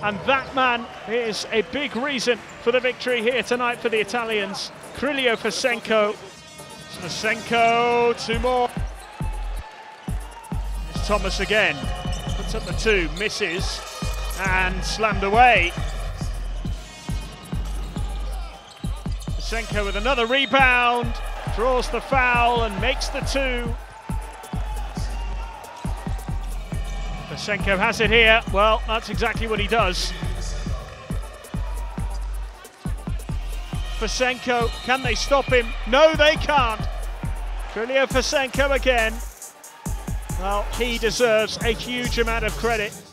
And that man is a big reason for the victory here tonight for the Italians. Kyrylo Fesenko. Fesenko, two more. It's Thomas again. Puts up the two, misses, and slammed away. Fesenko with another rebound, draws the foul and makes the two. Fesenko has it here. Well, that's exactly what he does. Fesenko, can they stop him? No, they can't. Kyrylo Fesenko again. Well, he deserves a huge amount of credit.